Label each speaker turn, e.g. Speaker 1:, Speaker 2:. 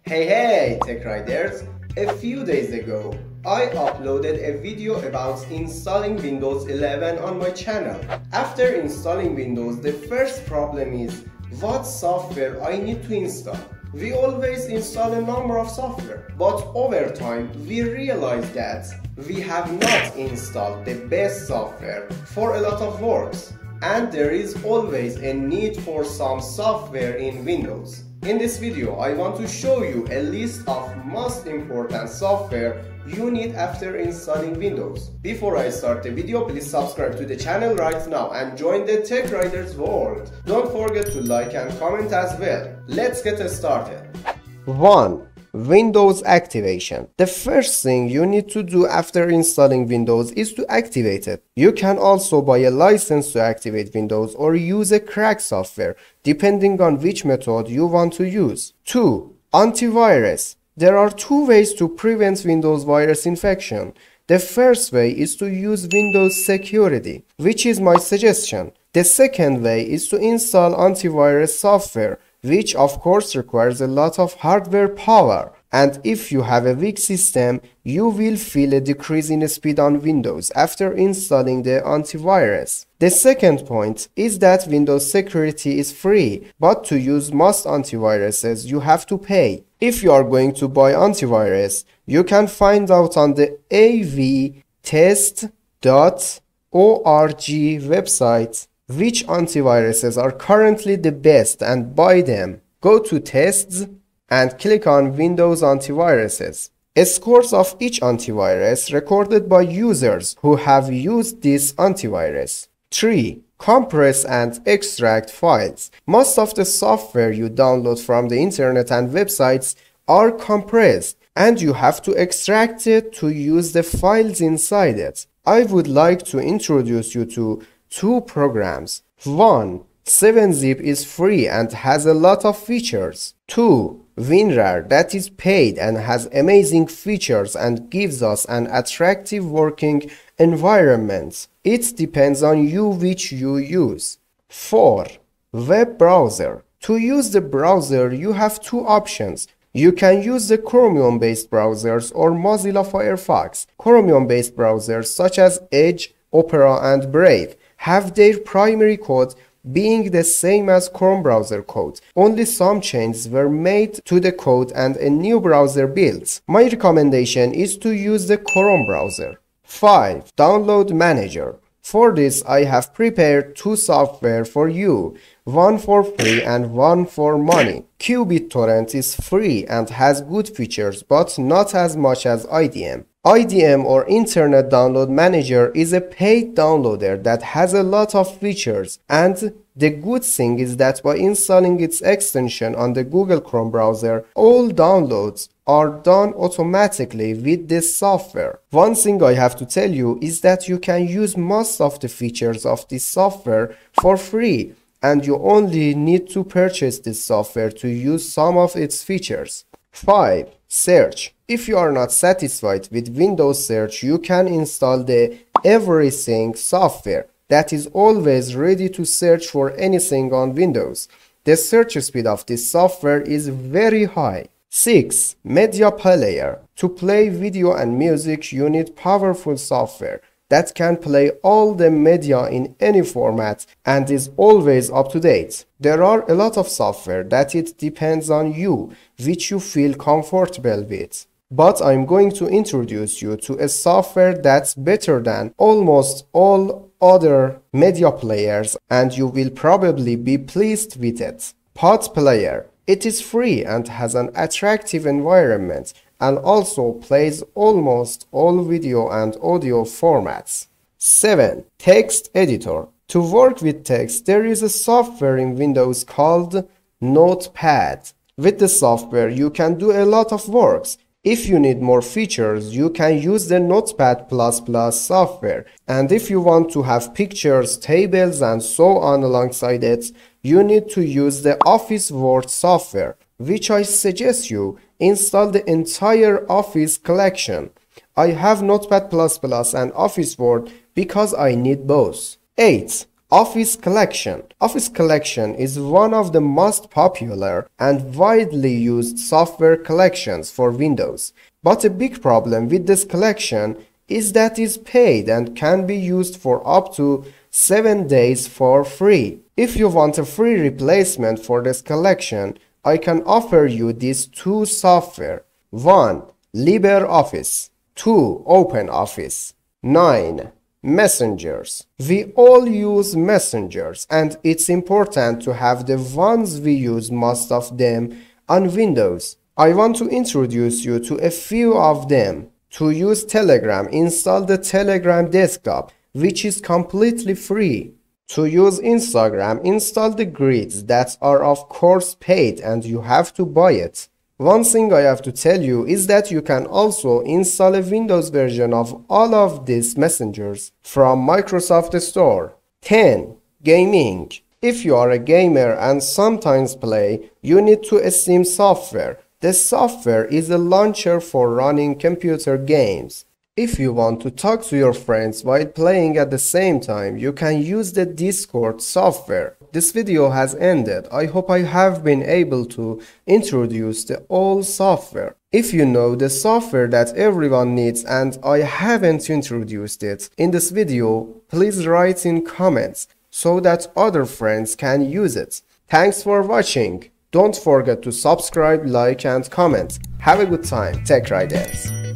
Speaker 1: Hey Tech Riders! A few days ago, I uploaded a video about installing Windows 11 on my channel. After installing Windows, the first problem is what software I need to install. We always install a number of software, but over time we realize that we have not installed the best software for a lot of works, and there is always a need for some software in Windows. In this video, I want to show you a list of most important software you need after installing Windows. Before I start the video, please subscribe to the channel right now and join the Tech Riders world. Don't forget to like and comment as well. Let's get started. 1. Windows activation. The first thing you need to do after installing Windows is to activate it. You can also buy a license to activate Windows or use a crack software, depending on which method you want to use. 2. Antivirus. There are two ways to prevent Windows virus infection. The first way is to use Windows Security, which is my suggestion. The second way is to install antivirus software, which of course requires a lot of hardware power. And if you have a weak system, you will feel a decrease in speed on Windows after installing the antivirus. The second point is that Windows Security is free, but to use most antiviruses you have to pay. If you are going to buy antivirus, you can find out on the avtest.org website which antiviruses are currently the best and buy them. Go to Tests and click on Windows Antiviruses. Scores of each antivirus recorded by users who have used this antivirus. 3. Compress and extract files. Most of the software you download from the internet and websites are compressed, and you have to extract it to use the files inside it. I would like to introduce you to two programs. 1. 7-zip is free and has a lot of features. 2. WinRAR, that is paid and has amazing features and gives us an attractive working environment. It depends on you which you use. 4. Web browser. To use the browser, you have two options. You can use the Chromium-based browsers or Mozilla Firefox. Chromium-based browsers such as Edge, Opera, and Brave have their primary code being the same as Chrome browser code. Only some changes were made to the code and a new browser built. My recommendation is to use the Chrome browser. 5. Download Manager. For this, I have prepared two software for you, one for free and one for money. QBitTorrent is free and has good features, but not as much as IDM. IDM or Internet Download Manager is a paid downloader that has a lot of features, and the good thing is that by installing its extension on the Google Chrome browser, all downloads are done automatically with this software. One thing I have to tell you is that you can use most of the features of this software for free, and you only need to purchase this software to use some of its features. 5. Search. If you are not satisfied with Windows Search, you can install the Everything software that is always ready to search for anything on Windows. The search speed of this software is very high. 6. Media Player. To play video and music, you need powerful software that can play all the media in any format and is always up to date. There are a lot of software that it depends on you, which you feel comfortable with. But I'm going to introduce you to a software that's better than almost all other media players, and you will probably be pleased with it. Pod Player. It is free and has an attractive environment and also plays almost all video and audio formats. 7. Text Editor. To work with text, there is a software in Windows called Notepad. With the software, you can do a lot of works. If you need more features, you can use the Notepad++ software. And if you want to have pictures, tables, and so on alongside it, you need to use the Office Word software, which I suggest you install the entire Office collection. I have Notepad++ and Office Word because I need both. 8. Office Collection. Office Collection is one of the most popular and widely used software collections for Windows. But a big problem with this collection is that it's paid and can be used for up to 7 days for free. If you want a free replacement for this collection, I can offer you these two software. 1. LibreOffice. 2. OpenOffice. 9. Messengers. We all use messengers, and it's important to have the ones we use most of them on Windows. I want to introduce you to a few of them. To use Telegram, install the Telegram desktop, which is completely free. To use Instagram, install the grids that are of course paid and you have to buy it. One thing I have to tell you is that you can also install a Windows version of all of these messengers from Microsoft Store. 10. Gaming. If you are a gamer and sometimes play, you need to Steam software. The software is a launcher for running computer games. If you want to talk to your friends while playing at the same time, you can use the Discord software. This video has ended. I hope I have been able to introduce the all software. If you know the software that everyone needs and I haven't introduced it in this video, please write in comments so that other friends can use it. Thanks for watching. Don't forget to subscribe, like and comment. Have a good time, Tech Riders.